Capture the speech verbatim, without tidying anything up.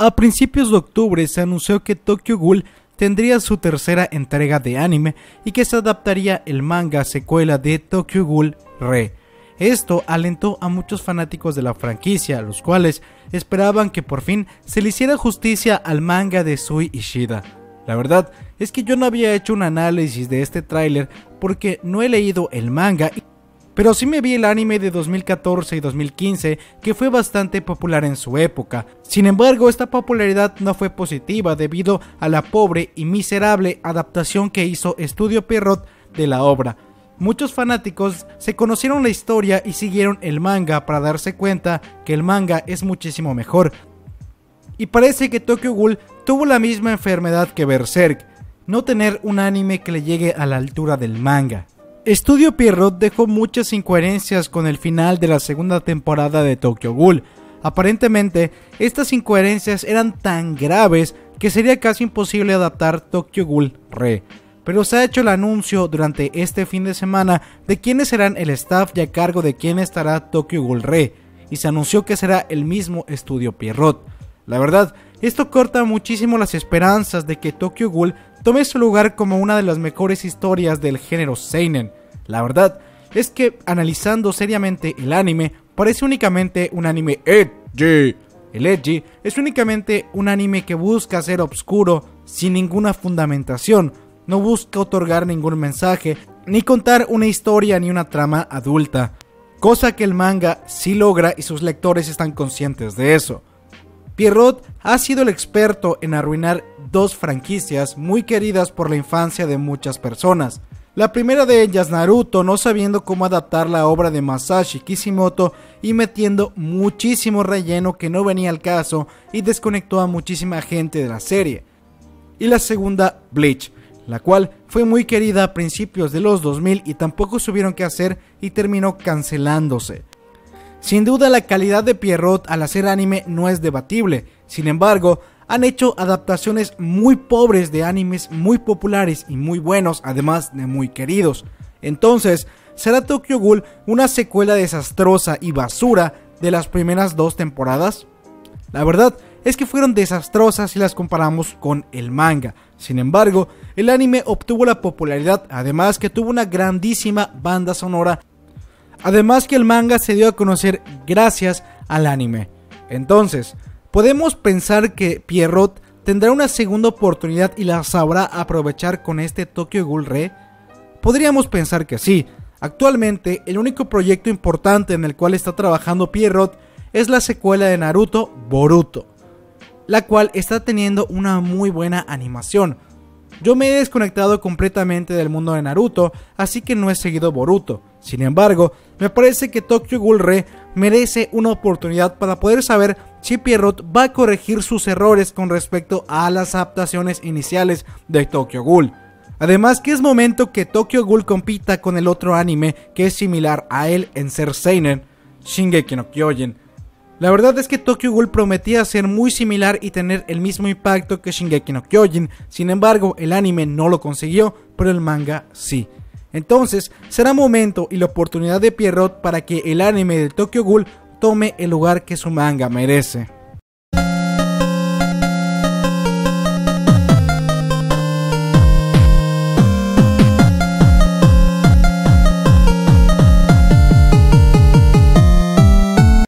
A principios de octubre se anunció que Tokyo Ghoul tendría su tercera entrega de anime y que se adaptaría el manga secuela de Tokyo Ghoul Re. Esto alentó a muchos fanáticos de la franquicia, los cuales esperaban que por fin se le hiciera justicia al manga de Sui Ishida. La verdad es que yo no había hecho un análisis de este tráiler porque no he leído el manga, pero sí me vi el anime de dos mil catorce y dos mil quince, que fue bastante popular en su época. Sin embargo, esta popularidad no fue positiva debido a la pobre y miserable adaptación que hizo Estudio Pierrot de la obra. Muchos fanáticos se conocieron la historia y siguieron el manga para darse cuenta que el manga es muchísimo mejor. Y parece que Tokyo Ghoul tuvo la misma enfermedad que Berserk, no tener un anime que le llegue a la altura del manga. Estudio Pierrot dejó muchas incoherencias con el final de la segunda temporada de Tokyo Ghoul. Aparentemente, estas incoherencias eran tan graves que sería casi imposible adaptar Tokyo Ghoul Re. Pero se ha hecho el anuncio durante este fin de semana de quiénes serán el staff y a cargo de quién estará Tokyo Ghoul Re, y se anunció que será el mismo Estudio Pierrot. La verdad, esto corta muchísimo las esperanzas de que Tokyo Ghoul tome su lugar como una de las mejores historias del género seinen. La verdad es que, analizando seriamente el anime, parece únicamente un anime edgy. El edgy es únicamente un anime que busca ser oscuro, sin ninguna fundamentación, no busca otorgar ningún mensaje, ni contar una historia ni una trama adulta, cosa que el manga sí logra y sus lectores están conscientes de eso. Pierrot ha sido el experto en arruinar dos franquicias muy queridas por la infancia de muchas personas. La primera de ellas, Naruto, no sabiendo cómo adaptar la obra de Masashi Kishimoto y metiendo muchísimo relleno que no venía al caso y desconectó a muchísima gente de la serie. Y la segunda, Bleach, la cual fue muy querida a principios de los dos mil y tampoco supieron qué hacer y terminó cancelándose. Sin duda la calidad de Pierrot al hacer anime no es debatible, sin embargo, han hecho adaptaciones muy pobres de animes muy populares y muy buenos, además de muy queridos. Entonces, ¿será Tokyo Ghoul una secuela desastrosa y basura de las primeras dos temporadas? La verdad es que fueron desastrosas si las comparamos con el manga. Sin embargo, el anime obtuvo la popularidad, además que tuvo una grandísima banda sonora. Además que el manga se dio a conocer gracias al anime. Entonces, ¿podemos pensar que Pierrot tendrá una segunda oportunidad y la sabrá aprovechar con este Tokyo Ghoul Re? Podríamos pensar que sí. Actualmente, el único proyecto importante en el cual está trabajando Pierrot es la secuela de Naruto, Boruto, la cual está teniendo una muy buena animación. Yo me he desconectado completamente del mundo de Naruto, así que no he seguido Boruto. Sin embargo, me parece que Tokyo Ghoul Re merece una oportunidad para poder saber si Pierrot va a corregir sus errores con respecto a las adaptaciones iniciales de Tokyo Ghoul. Además que es momento que Tokyo Ghoul compita con el otro anime que es similar a él en ser seinen, Shingeki no Kyojin. La verdad es que Tokyo Ghoul prometía ser muy similar y tener el mismo impacto que Shingeki no Kyojin, sin embargo el anime no lo consiguió, pero el manga sí. Entonces será momento y la oportunidad de Pierrot para que el anime de Tokyo Ghoul tome el lugar que su manga merece.